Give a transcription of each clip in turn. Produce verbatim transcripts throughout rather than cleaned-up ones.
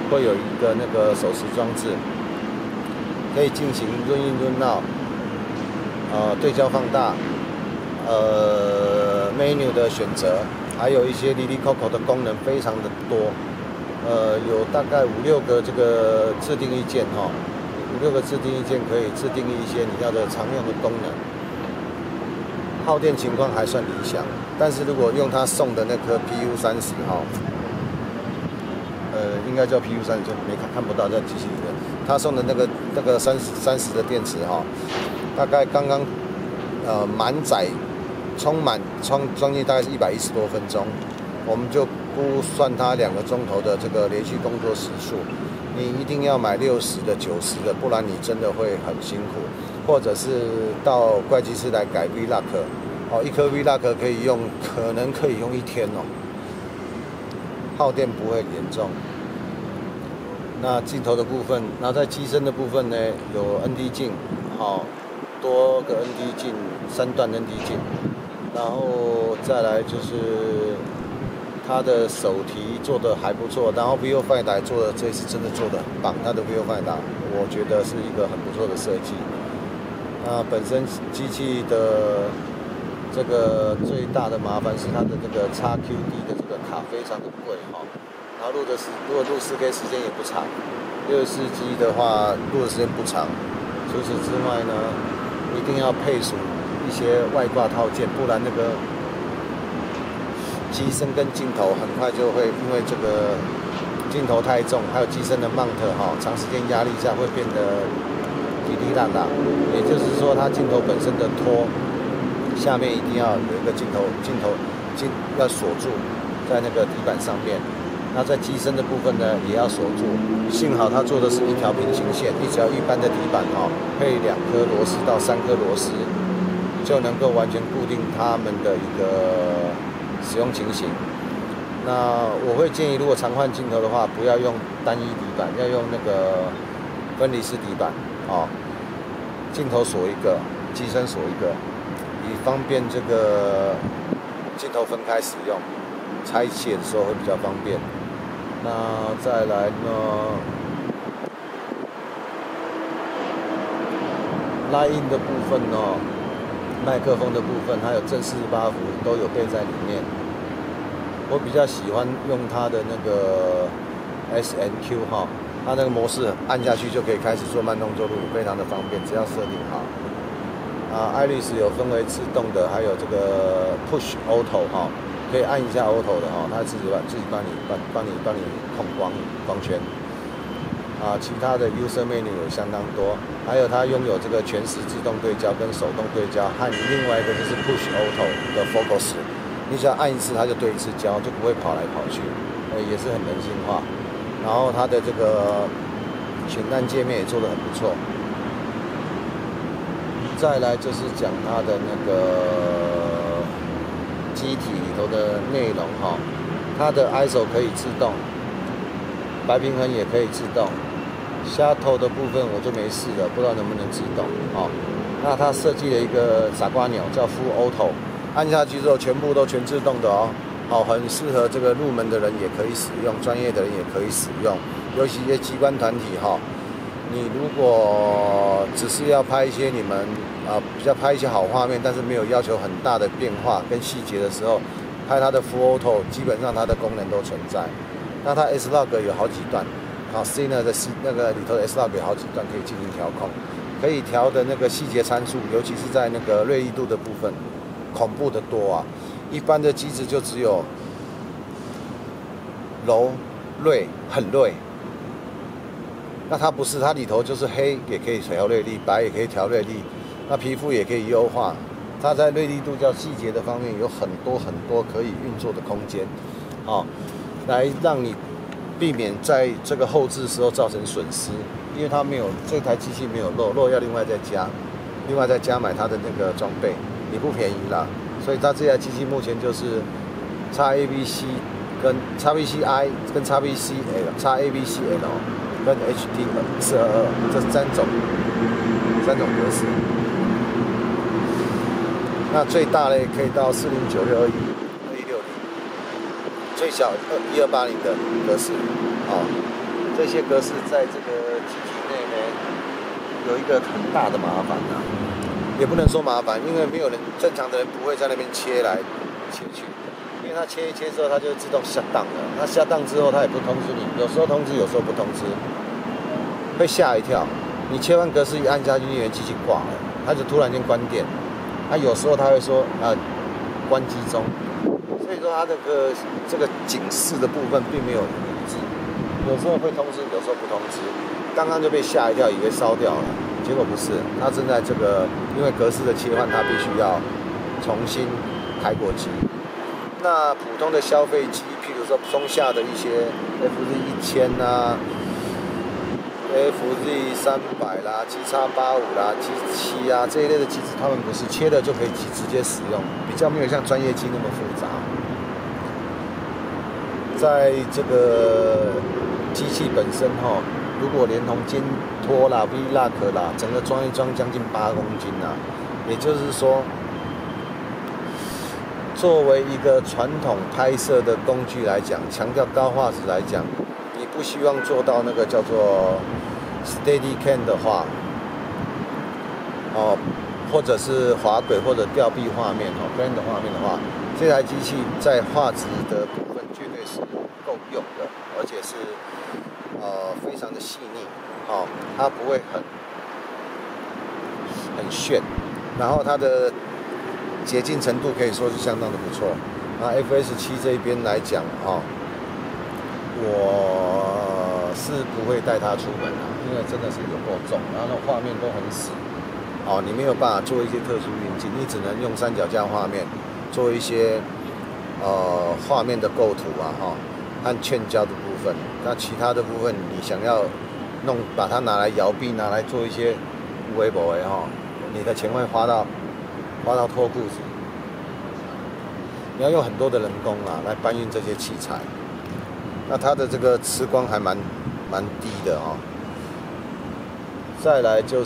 会有一个那个手持装置，可以进行 Run In Run Out， 呃，对焦放大，呃 ，menu 的选择，还有一些 Lily Coco 的功能非常的多，呃，有大概五六个这个自定义键哈，五六个自定义键可以自定义一些你要的常用的功能。耗电情况还算理想，但是如果用它送的那颗 P U 三十哈，呃，应该叫 P U 三十，就没看看不到在机器里面。他送的那个那个三十三十的电池哈，大概刚刚呃满载充满充装进大概是一百一十多分钟，我们就估算它两个钟头的这个连续工作时数。你一定要买六十的、九十的，不然你真的会很辛苦。或者是到会计师来改 V-Lock， 哦，一颗 V-Lock 可以用，可能可以用一天哦，耗电不会严重。那镜头的部分，那在机身的部分呢，有 N D 镜，好、哦，多个 N D 镜，三段 N D 镜，然后再来就是它的手提做的还不错，然后 Viewfinder 做的这次真的做的很棒，它的 Viewfinder 我觉得是一个很不错的设计。那本身机器的这个最大的麻烦是它的这个 X Q D 的这个卡非常的贵哈，然后录的时如果录 四K 时间也不长，六十四 G 的话录的时间不长。除此之外呢，一定要配属一些外挂套件，不然那个机身跟镜头很快就会因为这个镜头太重，还有机身的 mount 哈，长时间压力下会变得滴滴答答，也就是说，它镜头本身的托下面一定要有一个镜头镜头镜要锁住在那个底板上面。那在机身的部分呢，也要锁住。幸好它做的是一条平行线，你只要一般的底板哈，配两颗螺丝到三颗螺丝，就能够完全固定它们的一个使用情形。那我会建议，如果常换镜头的话，不要用单一底板，要用那个分离式底板。哦，镜头锁一个，机身锁一个，以方便这个镜头分开使用，拆卸的时候会比较方便。那再来呢 ，Line-in 的部分呢、哦，麦克风的部分还有正四十八伏都有备在里面。我比较喜欢用它的那个 S N Q 哈。它那个模式按下去就可以开始做慢动作录影，非常的方便，只要设定好。啊 ，Iris 有分为自动的，还有这个 Push Auto 哈、哦，可以按一下 Auto 的哈、哦，它自己把自己帮你帮帮你帮你控光光圈。啊，其他的 User Menu 有相当多，还有它拥有这个全时自动对焦跟手动对焦，和另外一个就是 Push Auto 的 Focus， 你只要按一次它就对一次焦，就不会跑来跑去，呃，也是很人性化。然后它的这个选单界面也做得很不错。再来就是讲它的那个机体里头的内容哈，它的 I S O 可以自动，白平衡也可以自动，虾头的部分我就没试了，不知道能不能自动哦。那它设计了一个傻瓜钮叫 Full Auto， 按下去之后全部都全自动的哦。好，很适合这个入门的人也可以使用，专业的人也可以使用，尤其一些机关团体哈。你如果只是要拍一些你们啊、呃、比较拍一些好画面，但是没有要求很大的变化跟细节的时候，拍它的 Full Auto 基本上它的功能都存在。那它 S-Log 有好几段，好 Cine 的 C 那个里头的 S-Log 有好几段可以进行调控，可以调的那个细节参数，尤其是在那个锐利度的部分，恐怖的多啊！一般的机子就只有柔、锐、很锐。那它不是，它里头就是黑也可以调锐利，白也可以调锐利，那皮肤也可以优化。它在锐利度较细节的方面有很多很多可以运作的空间，哦，来让你避免在这个后置的时候造成损失，因为它没有这台机器没有漏，漏要另外再加，另外再加买它的那个装备，也不便宜啦。所以它这台机器目前就是 X A B C 跟 X B C I 跟 X B C L、X A B C L 跟 H D 四二二这三种三种格式。那最大的可以到四零九六二一二一六零，最小二一二八零的格式，哦，最些格式在这个机体内呢，有一个很大的麻烦啊，也不能说麻烦，因为没有人正常的人不会在那边切来切去，因为它切一切之后，它就自动下档了。它下档之后，它也不通知你，有时候通知，有时候不通知，会吓一跳。你切换格式一按下去，因为机器挂了，它就突然间关电。它有时候它会说啊、呃、关机中，所以说它这个这个警示的部分并没有一致，有时候会通知，有时候不通知。刚刚就被吓一跳，以为烧掉了，结果不是，它正在这个因为格式的切换，它必须要重新开过机。那普通的消费机，譬如说松下的一些 F Z 一千啊。F Z 三百啦、G X 八五啦、G 七啊这一类的机子，他们不是切了就可以直接使用，比较没有像专业机那么复杂。在这个机器本身哈，如果连同肩托啦、V lock 啦，整个装一装将近八公斤啊，也就是说，作为一个传统拍摄的工具来讲，强调高画质来讲。你不希望做到那个叫做 Steadicam 的话，哦，或者是滑轨或者吊臂画面哦 ，Plan 的画面的话，这台机器在画质的部分绝对是够用的，而且是呃非常的细腻，哦，它不会很很炫，然后它的洁净程度可以说是相当的不错。那 F S 七这一边来讲，哦。我是不会带它出门的，因为真的是有够重，然后那画面都很死，哦，你没有办法做一些特殊运镜，你只能用三脚架画面做一些呃画面的构图啊，哈、哦，和嵌胶的部分。那其他的部分，你想要弄把它拿来摇臂，拿来做一些微博的哈，你的钱会花到花到脱裤子。你要用很多的人工啊来搬运这些器材。那它的这个吃光还蛮蛮低的哦。再来就是，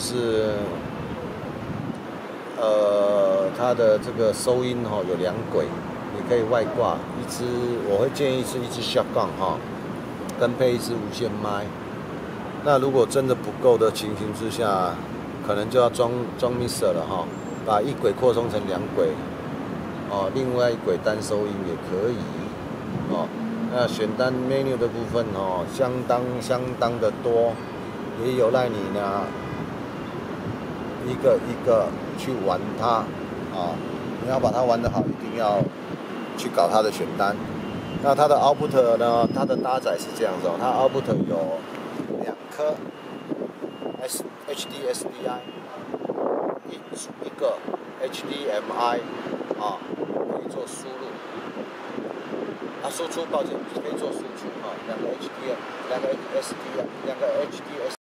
呃，它的这个收音哈、哦、有两轨，你可以外挂一支，我会建议是一支 shotgun 哈，跟配一支无线麦。那如果真的不够的情形之下，可能就要装装 mixer 了哈，把一轨扩充成两轨，哦，另外一轨单收音也可以，哦。那选单 menu 的部分哦，相当相当的多，也有赖你呢一个一个去玩它啊。你要把它玩得好，一定要去搞它的选单。那它的 output 呢，它的搭载是这样子哦，它 output 有两颗 S H D S D I， 一一个 H D M I 啊，可以做输入。啊，输出，抱歉，可以做输出啊，两个 H D M， 两个 S D M， 两个 H D S。